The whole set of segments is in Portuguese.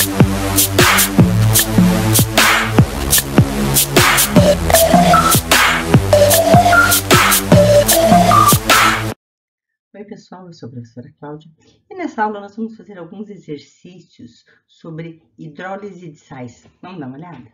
Oi pessoal, eu sou a professora Cláudia e nessa aula nós vamos fazer alguns exercícios sobre hidrólise de sais. Vamos dar uma olhada?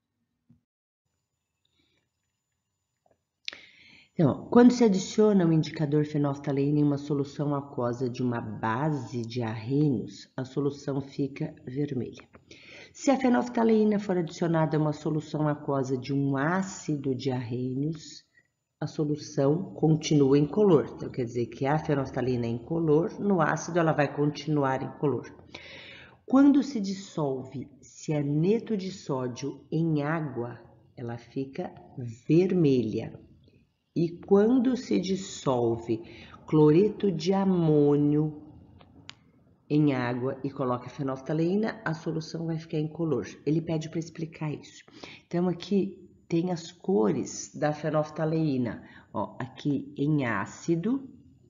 Então, quando se adiciona um indicador fenolftaleína em uma solução aquosa de uma base de arrenos, a solução fica vermelha. Se a fenolftaleína for adicionada a uma solução aquosa de um ácido de arrenos, a solução continua incolor. Então, quer dizer que a fenolftalina é incolor, no ácido ela vai continuar incolor. Quando se dissolve cianeto de sódio em água, ela fica vermelha. E quando se dissolve cloreto de amônio em água e coloca fenolftaleína, a solução vai ficar incolor. Ele pede para explicar isso. Então, aqui tem as cores da fenolftaleína, ó, aqui em ácido,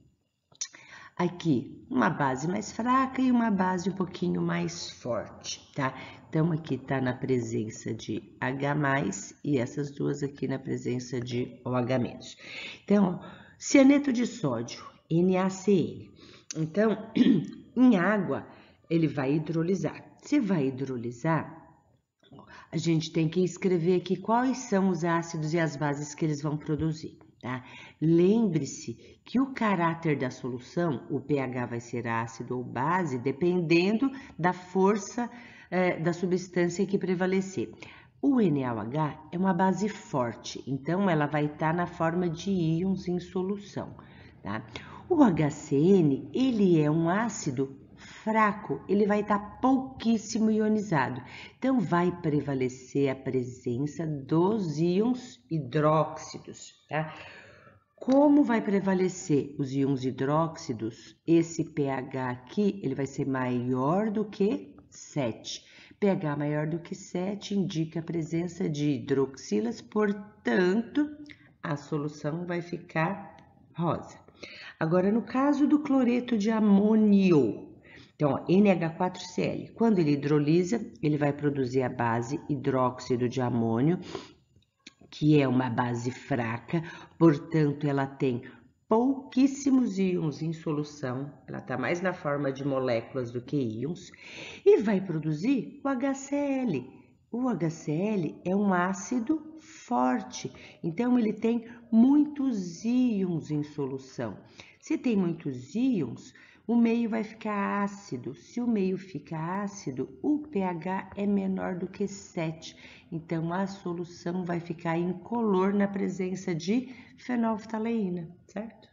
aqui uma base mais fraca e uma base um pouquinho mais forte, tá? Então, aqui tá na presença de H+, e essas duas aqui na presença de OH-. Então, cianeto de sódio, NaCl. Então, em água, ele vai hidrolisar. Se vai hidrolisar, a gente tem que escrever aqui quais são os ácidos e as bases que eles vão produzir, tá? Lembre-se que o caráter da solução, o pH vai ser ácido ou base, dependendo da força da substância que prevalecer. O NaOH é uma base forte, então ela vai estar na forma de íons em solução, tá? O HCN, ele é um ácido fraco, ele vai estar pouquíssimo ionizado. Então, vai prevalecer a presença dos íons hidróxidos, tá? Como vai prevalecer os íons hidróxidos? Esse pH aqui, ele vai ser maior do que 7. pH maior do que 7 indica a presença de hidroxilas, portanto, a solução vai ficar rosa. Agora, no caso do cloreto de amônio, então, ó, NH4Cl, quando ele hidrolisa, ele vai produzir a base hidróxido de amônio, que é uma base fraca, portanto, ela tem pouquíssimos íons em solução, ela está mais na forma de moléculas do que íons, e vai produzir o HCl. O HCl é um ácido forte, então ele tem muitos íons em solução. Se tem muitos íons, o meio vai ficar ácido. Se o meio fica ácido, o pH é menor do que 7. Então, a solução vai ficar incolor na presença de fenolftaleína, certo?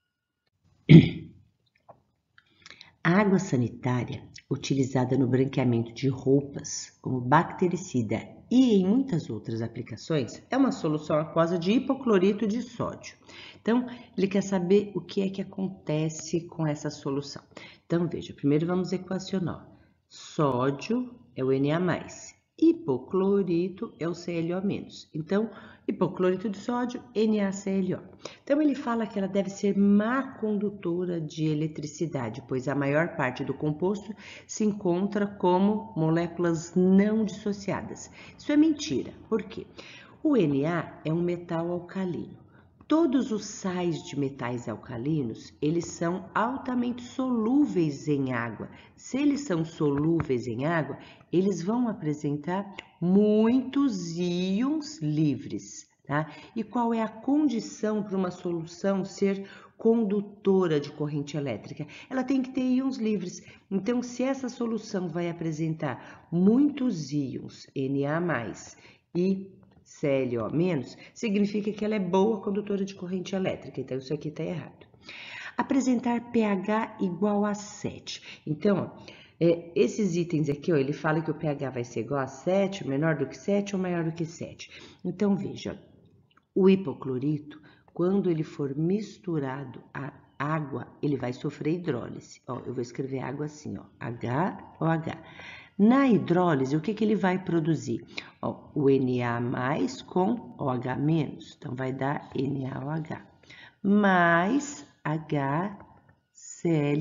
A água sanitária, utilizada no branqueamento de roupas, como bactericida e em muitas outras aplicações, é uma solução aquosa de hipoclorito de sódio. Então, ele quer saber o que é que acontece com essa solução. Então, veja, primeiro vamos equacionar. Sódio é o Na+, hipoclorito é o ClO-. Então, hipoclorito de sódio, NaClO. Então, ele fala que ela deve ser má condutora de eletricidade, pois a maior parte do composto se encontra como moléculas não dissociadas. Isso é mentira. Por quê? O Na é um metal alcalino. Todos os sais de metais alcalinos, eles são altamente solúveis em água. Se eles são solúveis em água, eles vão apresentar muitos íons livres, tá? E qual é a condição para uma solução ser condutora de corrente elétrica? Ela tem que ter íons livres. Então, se essa solução vai apresentar muitos íons, Na+, e ClO-, significa que ela é boa condutora de corrente elétrica. Então, isso aqui está errado. Apresentar pH igual a 7. Então, ó, esses itens aqui, ó, ele fala que o pH vai ser igual a 7, menor do que 7 ou maior do que 7. Então, veja, o hipoclorito, quando ele for misturado a água, ele vai sofrer hidrólise. Ó, eu vou escrever água assim, ó, HOH. Na hidrólise, o que ele vai produzir? Ó, o Na+ com OH-. Então, vai dar NaOH mais HClO.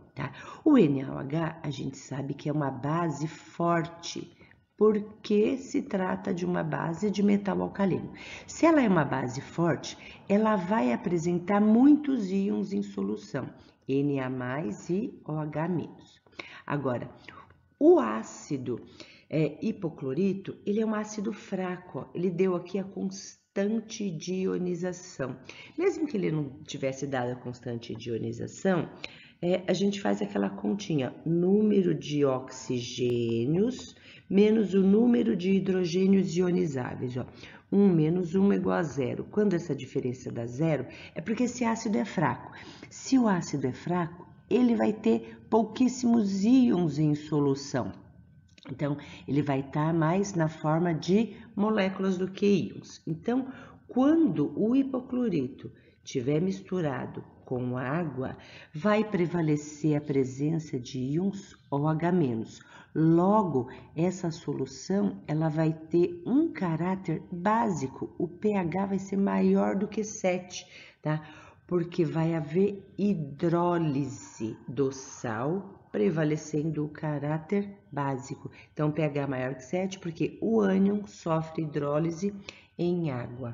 tá? O NaOH, a gente sabe que é uma base forte, porque se trata de uma base de metal alcalino. Se ela é uma base forte, ela vai apresentar muitos íons em solução, Na+ e OH-. Agora, o ácido hipoclorito, ele é um ácido fraco, ó. Ele deu aqui a constante de ionização. Mesmo que ele não tivesse dado a constante de ionização, a gente faz aquela continha, número de oxigênios menos o número de hidrogênios ionizáveis, ó. 1 menos 1 é igual a 0. Quando essa diferença dá 0, é porque esse ácido é fraco. Se o ácido é fraco, ele vai ter pouquíssimos íons em solução. Então, ele vai estar mais na forma de moléculas do que íons. Então, quando o hipoclorito estiver misturado com água, vai prevalecer a presença de íons OH-. Logo, essa solução ela vai ter um caráter básico, o pH vai ser maior do que 7, tá? Porque vai haver hidrólise do sal, prevalecendo o caráter básico. Então, pH maior que 7, porque o ânion sofre hidrólise em água.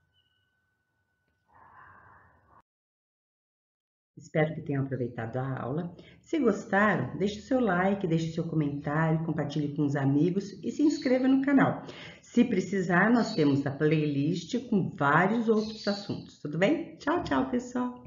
Espero que tenham aproveitado a aula. Se gostaram, deixe o seu like, deixe o seu comentário, compartilhe com os amigos e se inscreva no canal. Se precisar, nós temos a playlist com vários outros assuntos, tudo bem? Tchau, tchau, pessoal!